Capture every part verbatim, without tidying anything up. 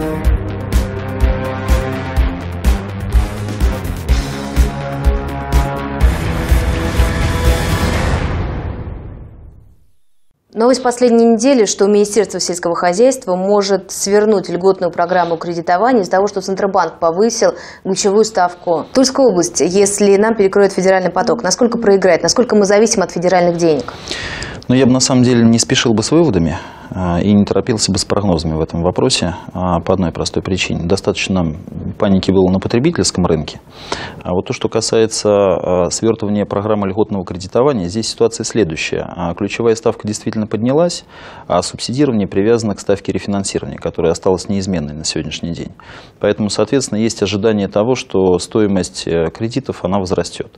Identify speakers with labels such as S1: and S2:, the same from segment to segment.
S1: Новость последней недели, что Министерство сельского хозяйства может свернуть льготную программу кредитования из-за того, что Центробанк повысил ключевую ставку. Тульская область, если нам перекроет федеральный поток, насколько проиграет, насколько мы зависим от федеральных денег?
S2: Ну, я бы на самом деле не спешил бы с выводами и не торопился бы с прогнозами в этом вопросе по одной простой причине. Достаточно паники было на потребительском рынке. А вот то, что касается свертывания программы льготного кредитования, здесь ситуация следующая. Ключевая ставка действительно поднялась, а субсидирование привязано к ставке рефинансирования, которая осталась неизменной на сегодняшний день. Поэтому, соответственно, есть ожидание того, что стоимость кредитов она возрастет.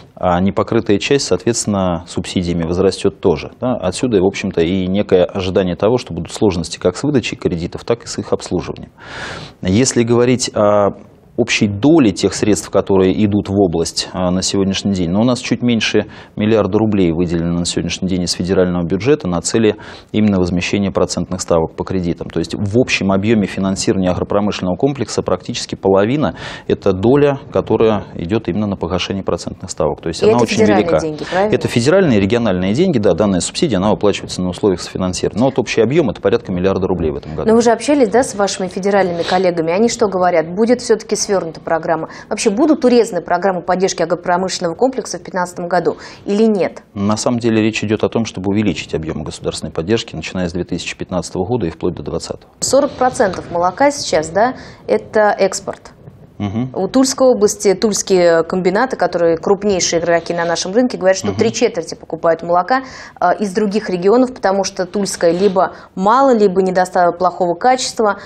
S2: А непокрытая часть, соответственно, субсидиями возрастет тоже. Да? Отсюда, в общем-то, и некое ожидание того, что будут сложности как с выдачей кредитов, так и с их обслуживанием. Если говорить о общей доли тех средств, которые идут в область а, на сегодняшний день. Но у нас чуть меньше миллиарда рублей выделено на сегодняшний день из федерального бюджета на цели именно возмещения процентных ставок по кредитам. То есть в общем объеме финансирования агропромышленного комплекса практически половина – это доля, которая идет именно на погашение процентных ставок. То есть
S1: и
S2: она
S1: это
S2: очень велика.
S1: Деньги, правильно? Это
S2: федеральные и региональные деньги, да, данная субсидия, она выплачивается на условиях софинансирования. Но вот общий объем – это порядка миллиарда рублей в этом году.
S1: Но вы же общались, да, с вашими федеральными коллегами? Они что говорят? Будет все-таки свернута программа? Вообще будут урезаны программы поддержки агропромышленного комплекса в две тысячи пятнадцатом году или нет?
S2: На самом деле речь идет о том, чтобы увеличить объемы государственной поддержки, начиная с две тысячи пятнадцатого года и вплоть до две тысячи двадцатого.
S1: сорок процентов молока сейчас, да, это экспорт.
S2: Угу.
S1: У Тульской области тульские комбинаты, которые крупнейшие игроки на нашем рынке, говорят, что угу. три четверти покупают молока э, из других регионов, потому что тульское либо мало, либо недостаточно плохого качества.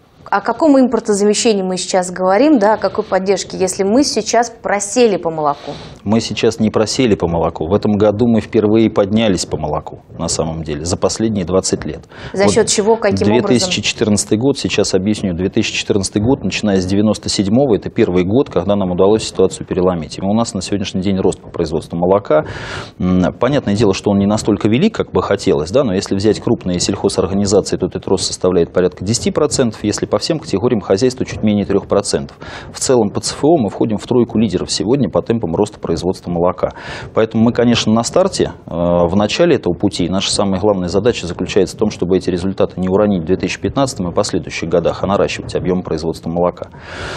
S1: О каком импортозамещении мы сейчас говорим, да, о какой поддержке, если мы сейчас просели по молоку?
S2: Мы сейчас не просели по молоку. В этом году мы впервые поднялись по молоку, на самом деле, за последние двадцать лет.
S1: За вот счет чего, каким образом?
S2: две тысячи четырнадцатый год, сейчас объясню, две тысячи четырнадцатый год, начиная с девяносто седьмого, это первый год, когда нам удалось ситуацию переломить. И у нас на сегодняшний день рост по производству молока. Понятное дело, что он не настолько велик, как бы хотелось, да, но если взять крупные сельхозорганизации, то этот рост составляет порядка десяти процентов, если по всем категориям хозяйства чуть менее трёх процентов. В целом по ЦФО мы входим в тройку лидеров сегодня по темпам роста производства молока. Поэтому мы, конечно, на старте, в начале этого пути. Наша самая главная задача заключается в том, чтобы эти результаты не уронить в две тысячи пятнадцатом и последующих годах, а наращивать объем производства молока.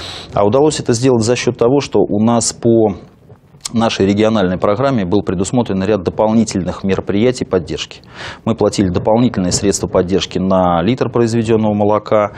S2: А удалось это сделать за счет того, что у нас по нашей региональной программе был предусмотрен ряд дополнительных мероприятий поддержки. Мы платили дополнительные средства поддержки на литр произведенного молока.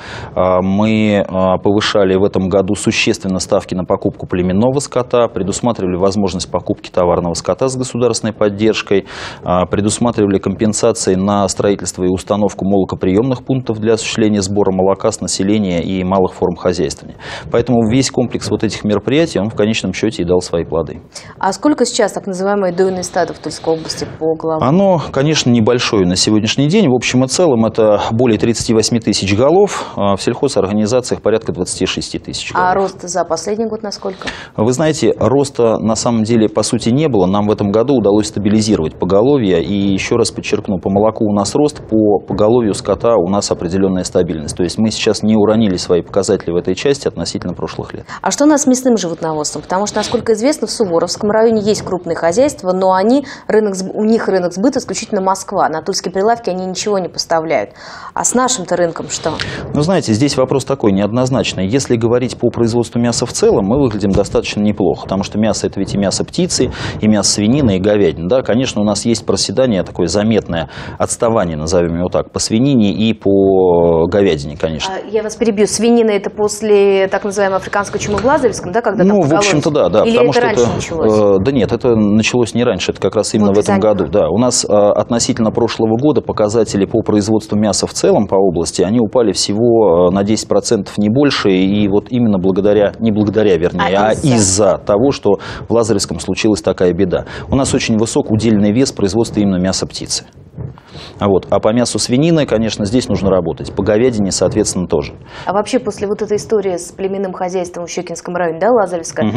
S2: Мы повышали в этом году существенно ставки на покупку племенного скота, предусматривали возможность покупки товарного скота с государственной поддержкой, предусматривали компенсации на строительство и установку молокоприемных пунктов для осуществления сбора молока с населения и малых форм хозяйствования. Поэтому весь комплекс вот этих мероприятий, он в конечном счете и дал свои плоды.
S1: А сколько сейчас так называемое дойное стадо в Тульской области по головам?
S2: Оно, конечно, небольшое на сегодняшний день. В общем и целом это более тридцати восьми тысяч голов. В сельхозорганизациях порядка двадцати шести тысяч голов.
S1: А рост за последний год насколько?
S2: Вы знаете, роста на самом деле по сути не было. Нам в этом году удалось стабилизировать поголовье. И еще раз подчеркну, по молоку у нас рост, по поголовью скота у нас определенная стабильность. То есть мы сейчас не уронили свои показатели в этой части относительно прошлых лет.
S1: А что у нас с мясным животноводством? Потому что, насколько известно, в Суворовском В районе есть крупные хозяйства, но они, рынок, у них рынок сбыта исключительно Москва. На тульские прилавки они ничего не поставляют. А с нашим-то рынком что?
S2: Ну, знаете, здесь вопрос такой, неоднозначный. Если говорить по производству мяса в целом, мы выглядим достаточно неплохо, потому что мясо – это ведь и мясо птицы, и мясо свинины, и говядины. Да, конечно, у нас есть проседание, такое заметное отставание, назовем его так, по свинине и по говядине, конечно.
S1: А, я вас перебью. Свинина – это после так называемой африканской чумы в Лазаревском, да, когда
S2: Ну,
S1: там
S2: в общем-то, да. да
S1: Или
S2: потому
S1: это
S2: что
S1: раньше
S2: это,
S1: началось?
S2: Да нет, это началось не раньше, это как раз именно
S1: вот
S2: в этом году. Да. У нас а, относительно прошлого года показатели по производству мяса в целом по области, они упали всего на десять процентов, не больше, и вот именно благодаря, не благодаря, вернее, а, а из-за из-за того, что в Лазаревском случилась такая беда. У нас очень высок удельный вес производства именно мяса птицы. Вот. А по мясу свинины, конечно, здесь нужно работать. По говядине, соответственно, тоже.
S1: А вообще после вот этой истории с племенным хозяйством в Щекинском районе, да, Лазаревская, угу.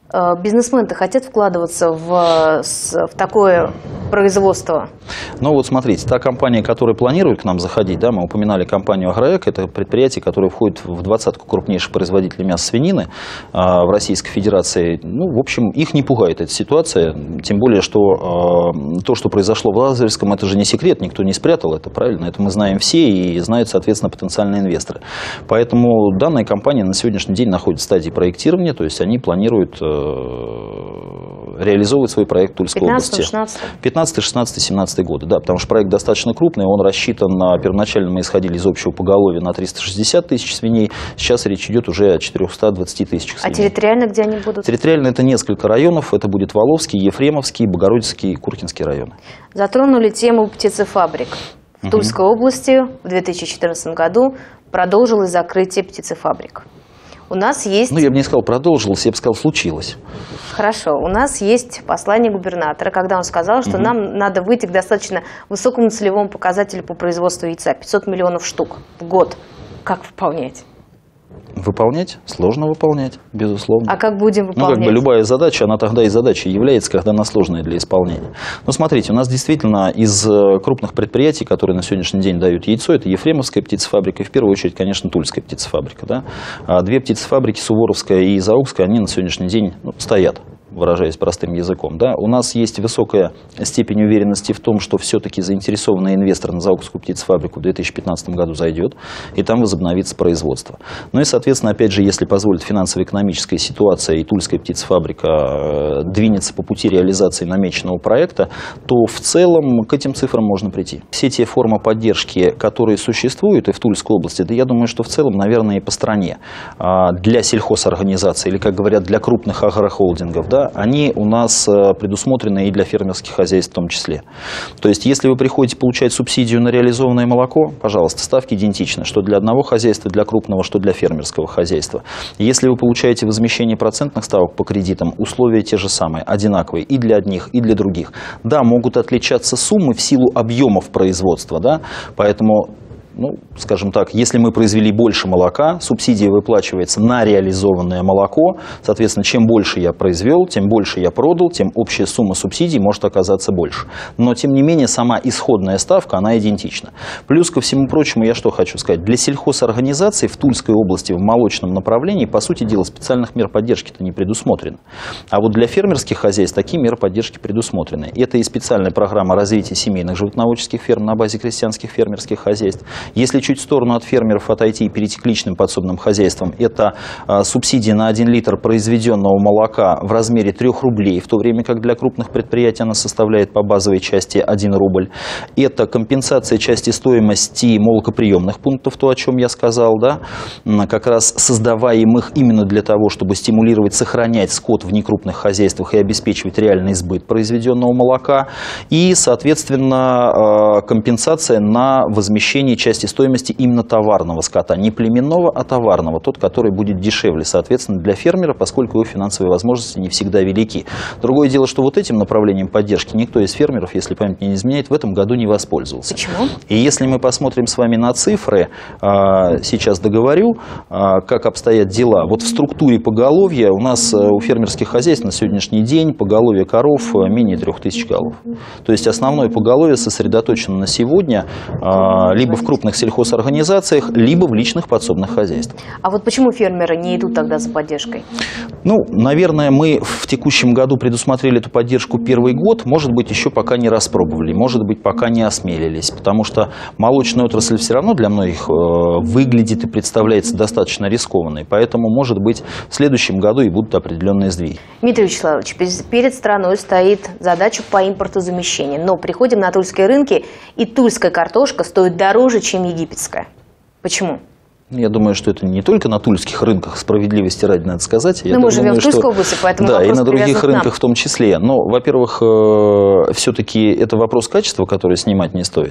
S1: Бизнесмены-то хотят вкладываться в, в такое производство?
S2: Ну вот смотрите, та компания, которая планирует к нам заходить, да, мы упоминали компанию «Агроэк», это предприятие, которое входит в двадцатку крупнейших производителей мяса свинины а, в Российской Федерации. Ну, в общем, их не пугает эта ситуация, тем более, что а, то, что произошло в Лазаревском, это же не секрет, никто не спрятал это, правильно? Это мы знаем все и знают, соответственно, потенциальные инвесторы. Поэтому данная компания на сегодняшний день находится в стадии проектирования, то есть они планируют реализовывать свой проект в Тульской области. пятнадцатый, шестнадцатый, семнадцатый годы, да, потому что проект достаточно крупный, он рассчитан на, первоначально мы исходили из общего поголовья на триста шестьдесят тысяч свиней, сейчас речь идет уже о четырёхстах двадцати тысячах свиней.
S1: А территориально где они будут?
S2: Территориально это несколько районов, это будет Воловский, Ефремовский, Богородицкий и Куркинский районы.
S1: Затронули тему птицефабрик. В Тульской области в две тысячи четырнадцатом году продолжилось закрытие птицефабрик. У нас есть...
S2: Ну, я бы не сказал продолжилось, я бы сказал случилось.
S1: Хорошо. У нас есть послание губернатора, когда он сказал, что угу. нам надо выйти к достаточно высокому целевому показателю по производству яйца. пятьсот миллионов штук в год. Как выполнять?
S2: Выполнять? Сложно выполнять, безусловно.
S1: А как будем выполнять?
S2: Ну, как бы любая задача, она тогда и задачей является, когда она сложная для исполнения. Но смотрите, у нас действительно из крупных предприятий, которые на сегодняшний день дают яйцо, это Ефремовская птицефабрика и в первую очередь, конечно, Тульская птицефабрика. Да? А две птицефабрики, Суворовская и Заокская, они на сегодняшний день ну, стоят, выражаясь простым языком. Да? У нас есть высокая степень уверенности в том, что все-таки заинтересованный инвестор на Заокскую птицефабрику в две тысячи пятнадцатом году зайдет, и там возобновится производство. Ну и, соответственно, опять же, если позволит финансово-экономическая ситуация, и Тульская птицефабрика двинется по пути реализации намеченного проекта, то в целом к этим цифрам можно прийти. Все те формы поддержки, которые существуют и в Тульской области, да я думаю, что в целом, наверное, и по стране, для сельхозорганизаций, или, как говорят, для крупных агрохолдингов, да, они у нас предусмотрены и для фермерских хозяйств в том числе. То есть, если вы приходите получать субсидию на реализованное молоко, пожалуйста, ставки идентичны, что для одного хозяйства, для крупного, что для фермерского хозяйства. Если вы получаете возмещение процентных ставок по кредитам, условия те же самые, одинаковые и для одних, и для других. Да, могут отличаться суммы в силу объемов производства, да, поэтому... Ну, скажем так, если мы произвели больше молока, субсидия выплачивается на реализованное молоко. Соответственно, чем больше я произвел, тем больше я продал, тем общая сумма субсидий может оказаться больше. Но, тем не менее, сама исходная ставка, она идентична. Плюс, ко всему прочему, я что хочу сказать. Для сельхозорганизаций в Тульской области в молочном направлении, по сути дела, специальных мер поддержки-то не предусмотрено. А вот для фермерских хозяйств такие меры поддержки предусмотрены. Это и специальная программа развития семейных животноводческих ферм на базе крестьянских фермерских хозяйств. Если чуть в сторону от фермеров отойти и перейти к личным подсобным хозяйствам, это а, субсидия на один литр произведенного молока в размере трёх рублей, в то время как для крупных предприятий она составляет по базовой части один рубль. Это компенсация части стоимости молокоприемных пунктов, то, о чем я сказал, да, как раз создаваемых именно для того, чтобы стимулировать, сохранять скот в некрупных хозяйствах и обеспечивать реальный сбыт произведенного молока. И, соответственно, компенсация на возмещение части стоимости именно товарного скота, не племенного, а товарного, тот, который будет дешевле, соответственно, для фермера, поскольку его финансовые возможности не всегда велики. Другое дело, что вот этим направлением поддержки никто из фермеров, если память не изменяет, в этом году не воспользовался.
S1: Почему?
S2: И если мы посмотрим с вами на цифры, сейчас договорю, как обстоят дела. Вот в структуре поголовья у нас у фермерских хозяйств на сегодняшний день поголовье коров менее трех тысяч голов. То есть основное поголовье сосредоточено на сегодня либо в крупных сельхозорганизациях, либо в личных подсобных хозяйствах.
S1: А вот почему фермеры не идут тогда за поддержкой?
S2: Ну, наверное, мы в текущем году предусмотрели эту поддержку первый год, может быть, еще пока не распробовали, может быть, пока не осмелились, потому что молочная отрасль все равно для многих э, выглядит и представляется достаточно рискованной, поэтому, может быть, в следующем году и будут определенные сдвиги.
S1: Дмитрий Вячеславович, перед страной стоит задача по импортозамещению, но приходим на тульские рынки, и тульская картошка стоит дороже, чем египетская. Почему?
S2: Я думаю, что это не только на тульских рынках, справедливости ради надо сказать.
S1: Но мы живем в Тульской области, поэтому
S2: да, и на других
S1: рынках
S2: в том числе. Но, во-первых, все-таки это вопрос качества, который снимать не стоит.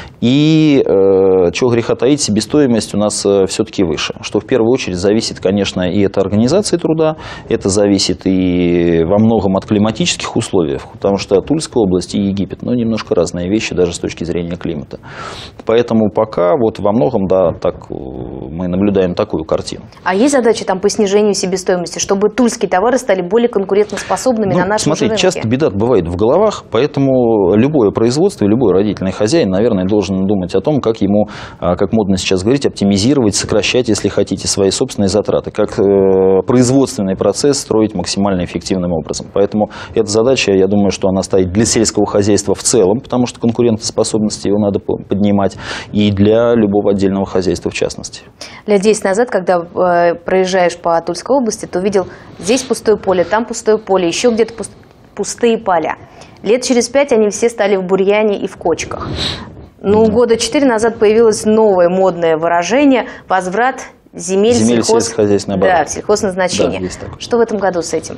S2: И, чего греха таить, себестоимость у нас все-таки выше. Что в первую очередь зависит, конечно, и от организации труда, это зависит и во многом от климатических условий, потому что Тульская область и Египет, ну, немножко разные вещи даже с точки зрения климата. Поэтому пока вот во многом, да, так мы наблюдаем такую картину.
S1: А есть задача там по снижению себестоимости, чтобы тульские товары стали более конкурентоспособными
S2: ну,
S1: на нашем
S2: смотрите,
S1: рынке?
S2: Часто беда бывает в головах, поэтому любое производство, любой родительный хозяин, наверное, должен думать о том, как ему, как модно сейчас говорить, оптимизировать, сокращать, если хотите, свои собственные затраты, как э, производственный процесс строить максимально эффективным образом. Поэтому эта задача, я думаю, что она стоит для сельского хозяйства в целом, потому что конкурентоспособность его надо поднимать, и для любого отдельного хозяйства в частности.
S1: Лет десять назад, когда э, проезжаешь по Тульской области, ты увидел здесь пустое поле, там пустое поле, еще где-то пуст... пустые поля. Лет через пять они все стали в бурьяне и в кочках. Ну, года четыре назад появилось новое модное выражение «возврат земель,
S2: земель
S1: сельхоз...
S2: сельскохозяйственного
S1: да, в сельхозназначение».
S2: Да,
S1: что в этом году с этим?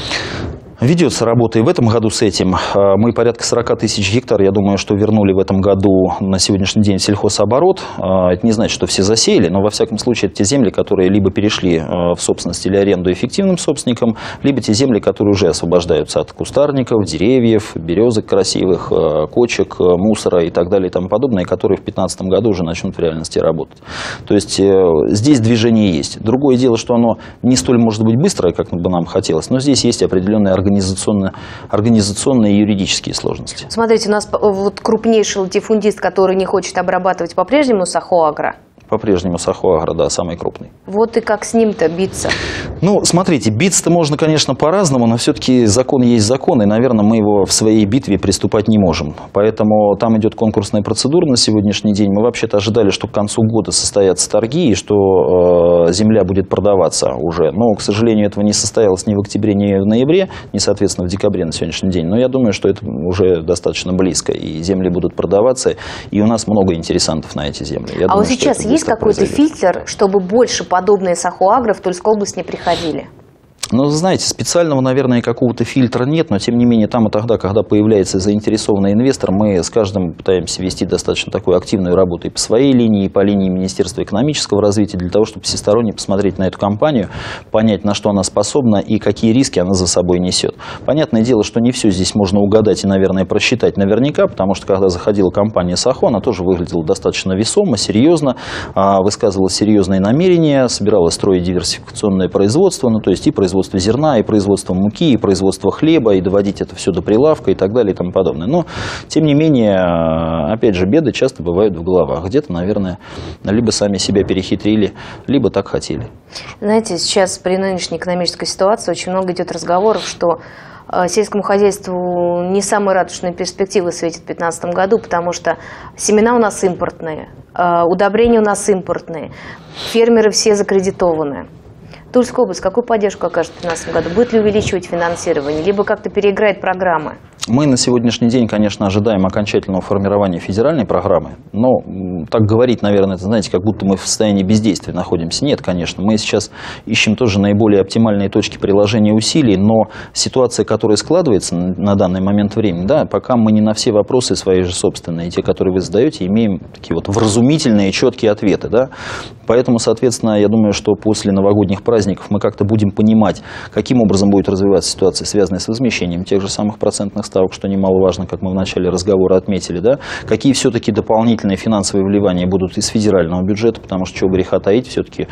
S2: Ведется работа и в этом году с этим. Мы порядка сорок тысяч гектар, я думаю, что вернули в этом году на сегодняшний день в сельхозоборот. Это не значит, что все засеяли, но во всяком случае это те земли, которые либо перешли в собственность или аренду эффективным собственникам, либо те земли, которые уже освобождаются от кустарников, деревьев, березок красивых, кочек, мусора и так далее и тому подобное, которые в две тысячи пятнадцатом году уже начнут в реальности работать. То есть здесь движение есть. Другое дело, что оно не столь может быть быстрое, как бы нам хотелось, но здесь есть определенные организации. Организационно, организационные и юридические сложности.
S1: Смотрите, у нас вот крупнейший латифундист, который не хочет обрабатывать по-прежнему Сахоагро.
S2: По-прежнему Сахоагро, да, самый крупный.
S1: Вот и как с ним-то биться?
S2: Ну, смотрите, биться-то можно, конечно, по-разному, но все-таки закон есть закон, и, наверное, мы его в своей битве приступать не можем. Поэтому там идет конкурсная процедура на сегодняшний день. Мы вообще-то ожидали, что к концу года состоятся торги, и что э, земля будет продаваться уже. Но, к сожалению, этого не состоялось ни в октябре, ни в ноябре, ни, соответственно, в декабре на сегодняшний день. Но я думаю, что это уже достаточно близко, и земли будут продаваться, и у нас много интересантов на эти земли. Я
S1: а
S2: думаю,
S1: вот сейчас есть какой-то фильтр, чтобы больше подобные Сахоагро в Тульскую область не приходили?
S2: Ну, знаете, специального, наверное, какого-то фильтра нет, но, тем не менее, там и тогда, когда появляется заинтересованный инвестор, мы с каждым пытаемся вести достаточно такую активную работу и по своей линии, и по линии Министерства экономического развития, для того, чтобы всесторонне посмотреть на эту компанию, понять, на что она способна и какие риски она за собой несет. Понятное дело, что не все здесь можно угадать и, наверное, просчитать наверняка, потому что, когда заходила компания Сахо, она тоже выглядела достаточно весомо, серьезно, высказывала серьезные намерения, собиралась строить диверсификационное производство, ну, то есть и производство зерна, и производство муки, и производство хлеба, и доводить это все до прилавка и так далее и тому подобное. Но, тем не менее, опять же, беды часто бывают в головах. Где-то, наверное, либо сами себя перехитрили, либо так хотели.
S1: Знаете, сейчас при нынешней экономической ситуации очень много идет разговоров, что сельскому хозяйству не самые радужные перспективы светят в две тысячи пятнадцатом году, потому что семена у нас импортные, удобрения у нас импортные, фермеры все закредитованы. Тульская область какую поддержку окажет в две тысячи пятнадцатом году? Будет ли увеличивать финансирование, либо как-то переиграет программы?
S2: Мы на сегодняшний день, конечно, ожидаем окончательного формирования федеральной программы, но так говорить, наверное, это, знаете, как будто мы в состоянии бездействия находимся. Нет, конечно, мы сейчас ищем тоже наиболее оптимальные точки приложения усилий, но ситуация, которая складывается на данный момент времени, да, пока мы не на все вопросы свои же собственные, те, которые вы задаете, имеем такие вот вразумительные, четкие ответы, да. Поэтому, соответственно, я думаю, что после новогодних праздников мы как-то будем понимать, каким образом будет развиваться ситуация, связанная с возмещением тех же самых процентных ставок, что немаловажно, как мы в начале разговора отметили, да, какие все-таки дополнительные финансовые вливания будут из федерального бюджета, потому что, чего греха таить, все-таки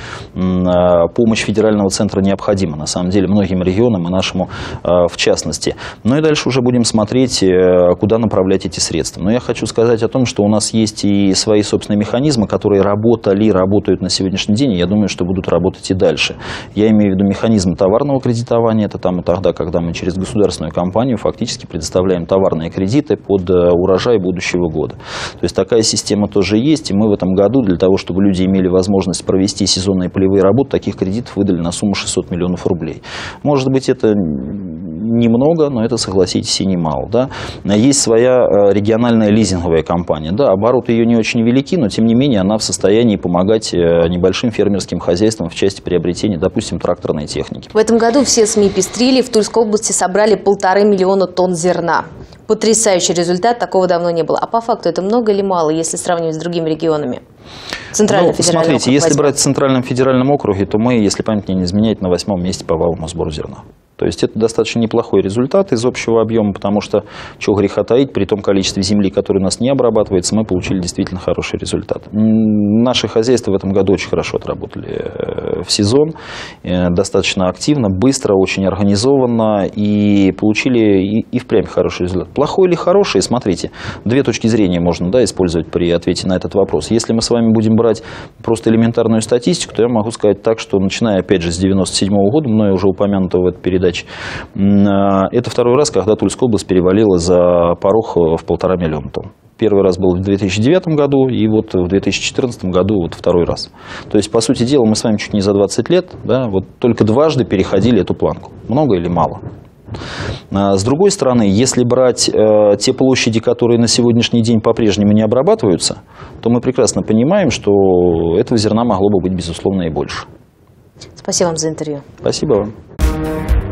S2: помощь федерального центра необходима, на самом деле, многим регионам и нашему в частности. Ну и дальше уже будем смотреть, куда направлять эти средства. Но я хочу сказать о том, что у нас есть и свои собственные механизмы, которые работали, работают на сегодняшний день, и я думаю, что будут работать и дальше. Я имею в виду механизм товарного кредитования, это там и тогда, когда мы через государственную компанию фактически предоставляем товарные кредиты под урожай будущего года. То есть такая система тоже есть, и мы в этом году для того, чтобы люди имели возможность провести сезонные полевые работы, таких кредитов выдали на сумму шестьсот миллионов рублей. Может быть, это немного, но это, согласитесь, и немало. Да? Есть своя региональная лизинговая компания. Да, обороты ее не очень велики, но тем не менее она в состоянии помогать небольшим фермерским хозяйствам в части приобретения, допустим, тракторной техники.
S1: В этом году все СМИ пестрили, в Тульской области собрали полторы миллиона тонн зерна. Потрясающий результат, такого давно не было. А по факту это много или мало, если сравнивать с другими регионами? Центральный
S2: ну,
S1: федеральный
S2: смотрите,
S1: округ
S2: если
S1: возьмем.
S2: брать в Центральном федеральном округе, то мы, если память мне не изменяет, на восьмом месте по валовому сбору зерна. То есть это достаточно неплохой результат из общего объема, потому что, чего греха таить, при том количестве земли, которое у нас не обрабатывается, мы получили действительно хороший результат. Наши хозяйства в этом году очень хорошо отработали в сезон, достаточно активно, быстро, очень организованно и получили и, и впрямь хороший результат. Плохой или хороший, смотрите, две точки зрения можно, да, использовать при ответе на этот вопрос. Если мы с вами будем брать просто элементарную статистику, то я могу сказать так, что начиная опять же с девяносто седьмого года, мной уже упомянутого в этой передаче, это второй раз, когда Тульская область перевалила за порог в полтора миллиона тонн. Первый раз был в две тысячи девятом году, и вот в две тысячи четырнадцатом году вот второй раз. То есть, по сути дела, мы с вами чуть не за двадцать лет, да, вот только дважды переходили эту планку. Много или мало? С другой стороны, если брать э, те площади, которые на сегодняшний день по-прежнему не обрабатываются, то мы прекрасно понимаем, что этого зерна могло бы быть, безусловно, и больше.
S1: Спасибо вам за интервью.
S2: Спасибо вам.